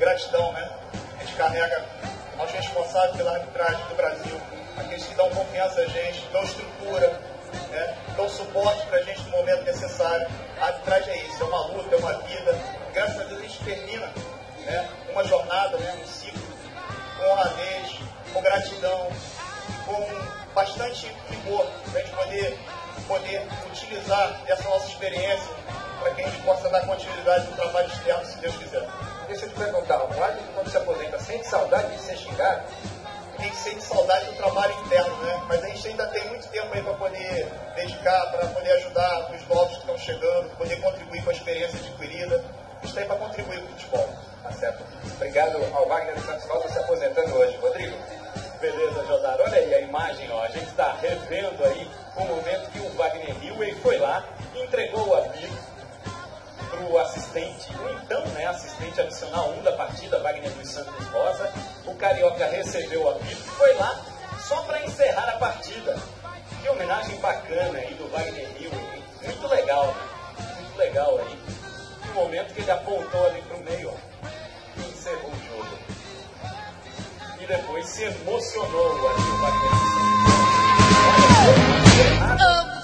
gratidão, né? A gente carrega aos responsáveis pela arbitragem do Brasil, aqueles que dão confiança a gente, dão estrutura, né? Dão suporte para a gente no momento necessário. A arbitragem é isso, é uma luta, é uma vida. Graças a Deus a gente termina, né, uma jornada, né, um ciclo, com honradez, com gratidão, com bastante vigor, para a gente poder utilizar essa nossa experiência para que a gente possa dar continuidade no trabalho externo, se Deus quiser. Deixa eu te perguntar, o árbitro quando se aposenta, sente saudade de ser xingado? A gente sente saudade do trabalho interno, né? Mas a gente ainda tem muito tempo aí para poder dedicar, para poder ajudar os novos que estão chegando, poder contribuir com a experiência adquirida. A gente está aí para contribuir com o futebol. Tá certo. Obrigado ao Wagner Santos Rosa se aposentando hoje. Rodrigo. Beleza, Josar. Olha aí a imagem, ó. A gente está revendo aí o momento que o Wagner Hilley foi lá, entregou o apito para o assistente, o então, né, assistente adicional 1 da partida, Wagner dos Santos Rosa. O Carioca recebeu o apito, foi lá só para encerrar a partida. Que homenagem bacana aí do Wagner Hilley. Muito legal, né? Muito legal aí. No momento que ele apontou ali para o meio, ó, e encerrou o jogo. E depois se emocionou ali o Wagner dos Santos. Olha,